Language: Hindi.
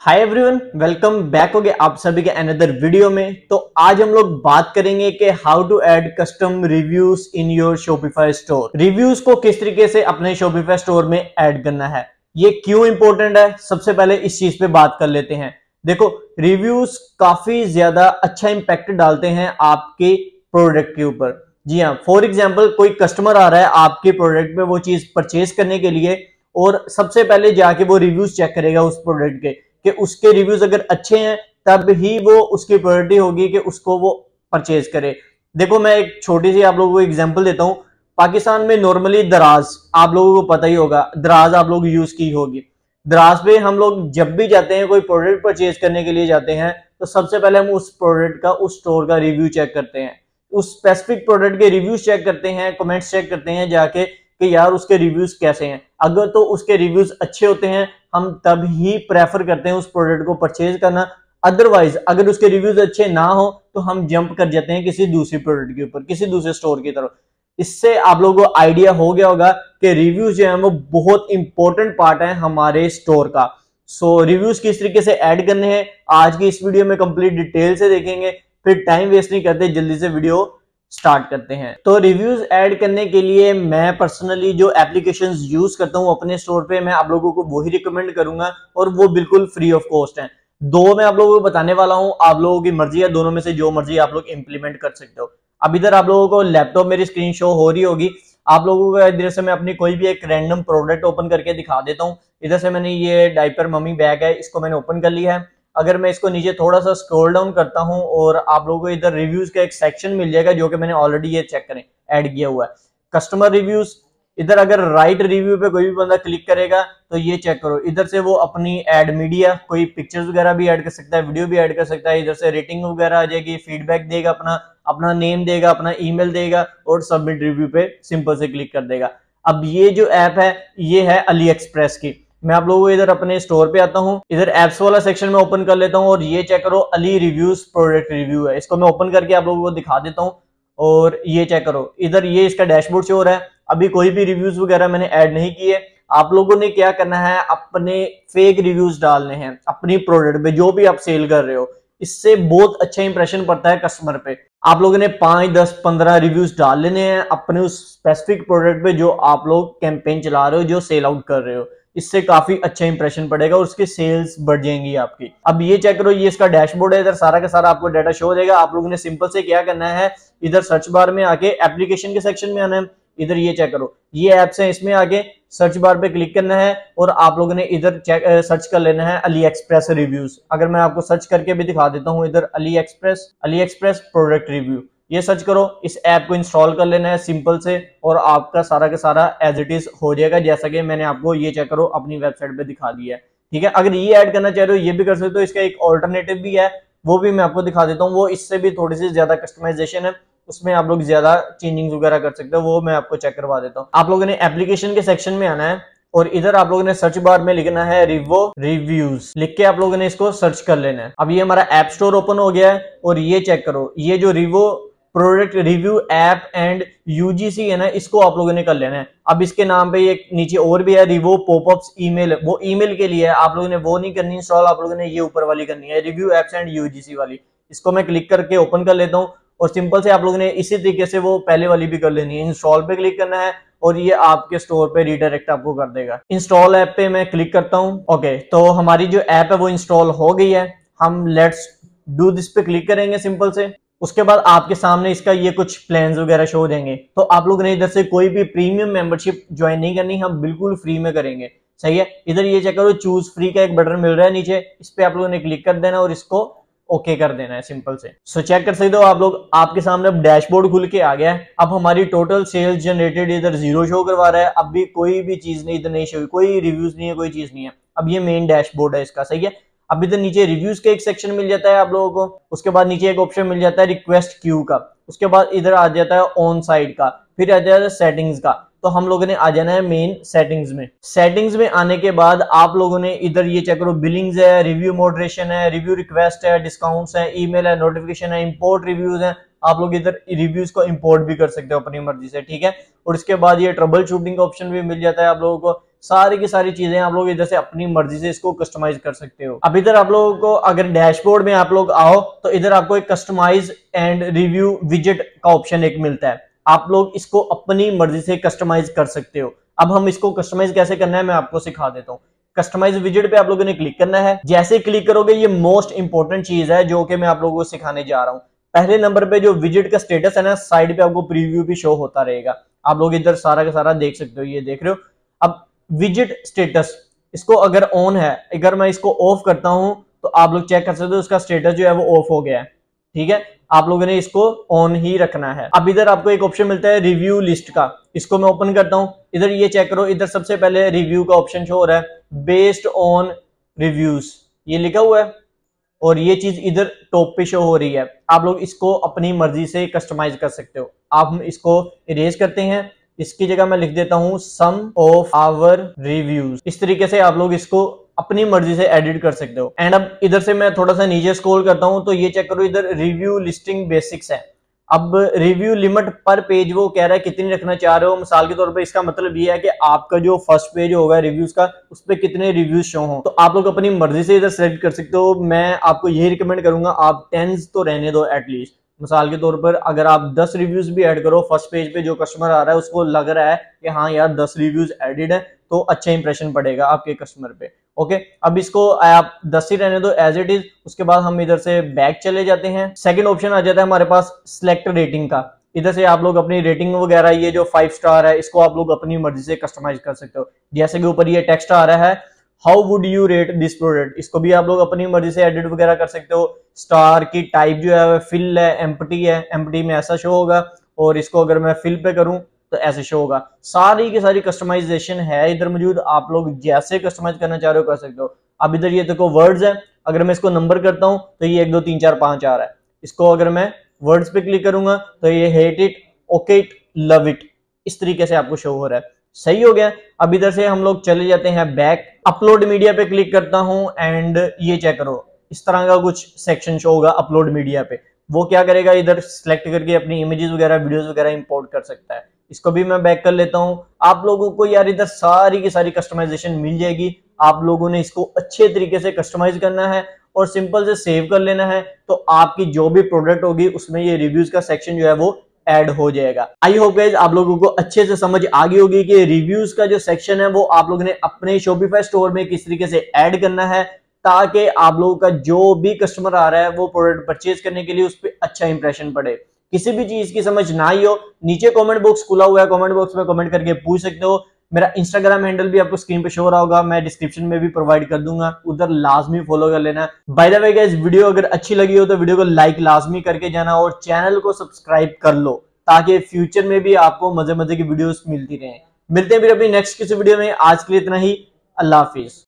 हाय एवरीवन, वेलकम बैक हो गए आप सभी के अनदर वीडियो में। तो आज हम लोग बात करेंगे कि how to add custom reviews in your Shopify store. Reviews को किस तरीके से अपने शॉपिफाई स्टोर में ऐड करना है, ये क्यों इंपॉर्टेंट है, सबसे पहले इस चीज पे बात कर लेते हैं। देखो, रिव्यूज काफी ज्यादा अच्छा इंपैक्ट डालते हैं आपके प्रोडक्ट के ऊपर। जी हाँ, फॉर एग्जाम्पल कोई कस्टमर आ रहा है आपके प्रोडक्ट में वो चीज परचेज करने के लिए, और सबसे पहले जाके वो रिव्यूज चेक करेगा उस प्रोडक्ट के कि उसके रिव्यूज अगर अच्छे हैं तब ही वो उसकी प्रायोरिटी होगी कि उसको वो परचेज करे। देखो, मैं एक छोटी सी आप लोगों को एग्जांपल देता हूं। पाकिस्तान में नॉर्मली दराज आप लोगों को पता ही होगा, दराज आप लोग यूज की होगी। दराज पे हम लोग जब भी जाते हैं, कोई प्रोडक्ट परचेज करने के लिए जाते हैं, तो सबसे पहले हम उस प्रोडक्ट का, उस स्टोर का रिव्यू चेक करते हैं, उस स्पेसिफिक प्रोडक्ट के रिव्यूज चेक करते हैं, कमेंट्स चेक करते हैं जाके कि यार उसके रिव्यूज कैसे हैं। अगर तो उसके रिव्यूज अच्छे होते हैं हम तब ही प्रेफर करते हैं उस प्रोडक्ट को परचेज करना। अदरवाइज अगर उसके रिव्यूज अच्छे ना हो तो हम जंप कर जाते हैं किसी दूसरी प्रोडक्ट के ऊपर, किसी दूसरे स्टोर की तरफ। इससे आप लोगों को आइडिया हो गया होगा कि रिव्यूज जो है वो बहुत इंपॉर्टेंट पार्ट है हमारे स्टोर का। सो रिव्यूज किस तरीके से ऐड करने हैं आज की इस वीडियो में कंप्लीट डिटेल से देखेंगे। फिर टाइम वेस्ट नहीं करते, जल्दी से वीडियो स्टार्ट करते हैं। तो रिव्यूज ऐड करने के लिए मैं पर्सनली जो एप्लीकेशंस यूज करता हूं अपने स्टोर पे, मैं आप लोगों को वही रिकमेंड करूंगा, और वो बिल्कुल फ्री ऑफ कॉस्ट है। दो मैं आप लोगों को बताने वाला हूं, आप लोगों की मर्जी है, दोनों में से जो मर्जी आप लोग इंप्लीमेंट कर सकते हो। अब इधर आप लोगों को लैपटॉप मेरी स्क्रीन शो हो रही होगी, आप लोगों को इधर से मैं अपनी कोई भी एक रैंडम प्रोडक्ट ओपन करके दिखा देता हूँ। इधर से मैंने ये डायपर मम्मी बैग है, इसको मैंने ओपन कर लिया है। अगर मैं इसको नीचे थोड़ा सा स्क्रॉल डाउन करता हूं और आप लोगों को इधर रिव्यूज का एक सेक्शन मिल जाएगा, जो कि मैंने ऑलरेडी ये चेक करें ऐड किया हुआ है, कस्टमर रिव्यूज। इधर अगर राइट रिव्यू पे कोई भी बंदा क्लिक करेगा तो ये चेक करो, इधर से वो अपनी एड मीडिया, कोई पिक्चर्स वगैरह भी ऐड कर सकता है, वीडियो भी ऐड कर सकता है। इधर से रेटिंग वगैरह आ जाएगी, फीडबैक देगा, अपना नेम देगा, अपना ईमेल देगा, और सबमिट रिव्यू पे सिंपल से क्लिक कर देगा। अब ये जो ऐप है ये है अली एक्सप्रेस की। मैं आप लोगों को इधर अपने स्टोर पे आता हूं, इधर एप्स वाला सेक्शन में ओपन कर लेता हूं, और ये चेक करो अली रिव्यूज प्रोडक्ट रिव्यू है। इसको मैं ओपन करके आप लोगों को दिखा देता हूं, और ये चेक करो, इधर ये इसका डैशबोर्ड शो हो रहा है। अभी कोई भी रिव्यूज वगैरह मैंने ऐड नहीं किए। आप लोगों ने क्या करना है, अपने फेक रिव्यूज डालने हैं अपनी प्रोडक्ट पे, जो भी आप सेल कर रहे हो। इससे बहुत अच्छा इंप्रेशन पड़ता है कस्टमर पे। आप लोगों ने 5, 10, 15 रिव्यूज डाल लेने हैं अपने उस स्पेसिफिक प्रोडक्ट पे जो आप लोग कैंपेन चला रहे हो, जो सेल आउट कर रहे हो। इससे काफी अच्छा इंप्रेशन पड़ेगा और उसके सेल्स बढ़ जाएंगी आपकी। अब ये चेक करो, ये इसका डैशबोर्ड है, इधर सारा का सारा आपको डाटा शो हो जाएगा। आप लोगों ने सिंपल से क्या करना है, इधर सर्च बार में आके एप्लीकेशन के सेक्शन में आना है। इधर ये चेक करो, ये एप्स हैं, इसमें आके सर्च बार पे क्लिक करना है, और आप लोगों ने इधर सर्च कर लेना है अली एक्सप्रेस रिव्यूज। अगर मैं आपको सर्च करके भी दिखा देता हूँ, इधर अली एक्सप्रेस प्रोडक्ट रिव्यू, ये सर्च करो। इस ऐप को इंस्टॉल कर लेना है सिंपल से, और आपका सारा का सारा एज इट इज हो जाएगा, जैसा कि मैंने आपको ये चेक करो अपनी वेबसाइट पे दिखा दिया है। ठीक है, अगर ये ऐड करना चाह रहे हो ये भी कर सकते हो। इसका एक ऑल्टरनेटिव भी है, वो भी मैं आपको दिखा देता हूँ। वो इससे भी थोड़ी सी ज्यादा कस्टमाइजेशन है, उसमें आप लोग ज्यादा चेंजिंग वगैरह कर सकते हो, वो मैं आपको चेक करवा देता हूँ। आप लोगों ने एप्लीकेशन के सेक्शन में आना है, और इधर आप लोगों ने सर्च बार में लिखना है रिवो रिव्यूज, लिख के आप लोगों ने इसको सर्च कर लेना है। अब ये हमारा ऐप स्टोर ओपन हो गया है, और ये चेक करो, ये जो Rivyo product review app and UGC है ना, इसको आप लोगों ने कर लेना है। अब इसके नाम पे एक नीचे और भी है, रिवो पॉपअप्स ईमेल, वो ईमेल के लिए है। आप लोगों ने वो नहीं करनी इंस्टॉल, आप लोगों ने ये ऊपर वाली करनी है, रिव्यू एप्स एंड यूजीसी वाली। इसको मैं क्लिक करके ओपन कर लेता हूँ, और सिंपल से आप लोगों ने इसी तरीके से वो पहले वाली भी कर लेनी है। इंस्टॉल पे क्लिक करना है, और ये आपके स्टोर पे रीडायरेक्ट आपको कर देगा। इंस्टॉल ऐप पे मैं क्लिक करता हूँ। ओके, तो हमारी जो ऐप है वो इंस्टॉल हो गई है। हम लेट्स डू दिस पे क्लिक करेंगे सिंपल से। उसके बाद आपके सामने इसका ये कुछ प्लान्स वगैरह शो हो जाएंगे। तो आप लोग ने इधर से कोई भी प्रीमियम मेंबरशिप ज्वाइन नहीं करनी, हम बिल्कुल फ्री में करेंगे। सही है, इधर ये चेक करो, चूज फ्री का एक बटन मिल रहा है नीचे, इस पे आप लोगों ने क्लिक कर देना और इसको ओके कर देना है सिंपल से। सो चेक कर सकते हो आप लोग, आपके सामने अब डैशबोर्ड खुल के आ गया है। अब हमारी टोटल सेल्स जनरेटेड इधर 0 शो करवा रहा है। अब भी कोई भी चीज नहीं इधर नहीं शो, कोई रिव्यूज नहीं है, कोई चीज नहीं है। अब ये मेन डैशबोर्ड है इसका। सही है, अब इधर नीचे रिव्यूज का एक सेक्शन मिल जाता है आप लोगों को। उसके बाद नीचे एक ऑप्शन मिल जाता है रिक्वेस्ट क्यू का। उसके बाद इधर आ जाता है ऑन साइड का, फिर आ जाता है सेटिंग्स का। तो हम लोगों ने आ जाना है मेन सेटिंग्स में। सेटिंग्स में आने के बाद आप लोगों ने इधर ये चेक करो, बिलिंग्स है, रिव्यू मॉडरेशन है, रिव्यू रिक्वेस्ट है, डिस्काउंट्स है, ईमेल है, नोटिफिकेशन है, इंपोर्ट रिव्यूज है। आप लोग इधर रिव्यूज को इंपोर्ट भी कर सकते हो अपनी मर्जी से। ठीक है, और इसके बाद ये ट्रबल शूटिंग का ऑप्शन भी मिल जाता है आप लोगों को। सारी की सारी चीजें आप लोग इधर से अपनी मर्जी से इसको कस्टमाइज कर सकते हो। अब इधर आप लोगों को अगर डैशबोर्ड में आप लोग आओ तो इधर आपको एक कस्टमाइज एंड रिव्यू विजेट का ऑप्शन एक मिलता है। आप लोग इसको अपनी मर्जी से कस्टमाइज कर सकते हो। अब हम इसको कस्टमाइज कैसे करना है मैं आपको सिखा देता हूँ। कस्टमाइज विजेट पे आप लोगों ने क्लिक करना है। जैसे क्लिक करोगे ये मोस्ट इंपॉर्टेंट चीज है जो कि मैं आप लोगों को सिखाने जा रहा हूँ। पहले नंबर पे जो विजेट का स्टेटस है ना, साइड पे आपको प्रीव्यू भी शो होता रहेगा। आप लोग इधर सारा का सारा देख सकते हो, ये देख रहे हो। अब विजेट स्टेटस इसको अगर ऑन है, अगर मैं इसको ऑफ करता हूं तो आप लोग चेक कर सकते हो उसका स्टेटस जो है वो ऑफ हो गया है। ठीक है, आप लोगों ने इसको ऑन ही रखना है। अब इधर आपको एक ऑप्शन मिलता है रिव्यू लिस्ट का, इसको मैं ओपन करता हूं। इधर ये चेक करो, इधर सबसे पहले रिव्यू का ऑप्शन शो हो रहा है, बेस्ड ऑन रिव्यूज ये लिखा हुआ है और ये चीज इधर टॉप पे शो हो रही है। आप लोग इसको अपनी मर्जी से कस्टमाइज कर सकते हो। आप इसको इरेज करते हैं, इसकी जगह मैं लिख देता हूं सम ऑफ आवर रिव्यूज। इस तरीके से आप लोग इसको अपनी मर्जी से एडिट कर सकते हो। एंड अब इधर से मैं थोड़ा सा नीचे स्क्रॉल करता हूं तो ये चेक करो, इधर रिव्यू लिस्टिंग बेसिक्स है। अब रिव्यू लिमिट पर पेज वो कह रहा है कितनी रखना चाह रहे हो। मिसाल के तौर पे इसका मतलब ये है कि आपका जो फर्स्ट पेज होगा रिव्यूज का, उस पर कितने रिव्यूज शो हो, तो आप लोग अपनी मर्जी से इधर सेलेक्ट कर सकते हो। मैं आपको यही रिकमेंड करूंगा आप 10 तो रहने दो एटलीस्ट। मिसाल के तौर पर अगर आप 10 रिव्यूज भी ऐड करो, फर्स्ट पेज पे जो कस्टमर आ रहा है उसको लग रहा है कि हाँ यार 10 रिव्यूज एडिड है, तो अच्छा इंप्रेशन पड़ेगा आपके कस्टमर पे। ओके, अब इसको आप 10 ही रहने दो एज इट इज। उसके बाद हम इधर से बैक चले जाते हैं। सेकंड ऑप्शन आ जाता है हमारे पास सिलेक्ट रेटिंग का। इधर से आप लोग अपनी रेटिंग वगैरह, ये जो 5 स्टार है इसको आप लोग अपनी मर्जी से कस्टमाइज कर सकते हो। जैसे कि ऊपर ये टेक्स्ट आ रहा है, how would you rate this product, इसको भी आप लोग अपनी मर्जी से एडिट वगैरह कर सकते हो। स्टार की टाइप जो है फिल है, एम्प्टी है, एम्प्टी में ऐसा शो होगा, और इसको अगर मैं फिल पे करूं तो ऐसे शो होगा। सारी की सारी कस्टमाइजेशन है इधर मौजूद, आप लोग जैसे कस्टमाइज करना चाह रहे हो कर सकते हो। अब इधर ये देखो वर्ड्स है, अगर मैं इसको नंबर करता हूं तो ये 1 2 3 4 5 आ रहा है। इसको अगर मैं वर्ड्स पे क्लिक करूंगा तो ये hate it, okay it, love it, इस तरीके से आपको शो हो रहा है। सही हो गया। अब इधर से हम लोग चले जाते हैं बैक, अपलोड मीडिया पे क्लिक करता हूं एंड ये चेक करो इस तरह का कुछ सेक्शन शो होगा अपलोड मीडिया पे। वो क्या करेगा, इधर सिलेक्ट करके अपनी इमेजेस वगैरह वीडियोस वगैरह इंपोर्ट कर सकता है। इसको भी मैं बैक कर लेता हूं। आप लोगों को यार इधर सारी की सारी कस्टमाइजेशन मिल जाएगी। आप लोगों ने इसको अच्छे तरीके से कस्टमाइज करना है और सिंपल से सेव कर लेना है, तो आपकी जो भी प्रोडक्ट होगी उसमें ये रिव्यूज का सेक्शन जो है वो ऐड हो जाएगा। आई होप गाइस आप लोगों को अच्छे से समझ आ गई होगी कि रिव्यूज का जो सेक्शन है वो आप लोगों ने अपने शॉपिफाई स्टोर में किस तरीके से ऐड करना है, ताकि आप लोगों का जो भी कस्टमर आ रहा है वो प्रोडक्ट परचेज करने के लिए उस पर अच्छा इंप्रेशन पड़े। किसी भी चीज की समझ ना आई हो, नीचे कमेंट बॉक्स खुला हुआ है, कमेंट बॉक्स में कमेंट करके पूछ सकते हो। मेरा इंस्टाग्राम हैंडल भी आपको स्क्रीन पे शो हो रहा होगा, मैं डिस्क्रिप्शन में भी प्रोवाइड कर दूंगा, उधर लाजमी फॉलो कर लेना। By the way guys, video अगर अच्छी लगी हो तो वीडियो को लाइक लाजमी करके जाना और चैनल को सब्सक्राइब कर लो, ताकि फ्यूचर में भी आपको मजे मजे की वीडियोस मिलती रहे। मिलते हैं फिर अपनी नेक्स्ट किसी वीडियो में। आज के लिए इतना ही, अल्लाह हाफिज।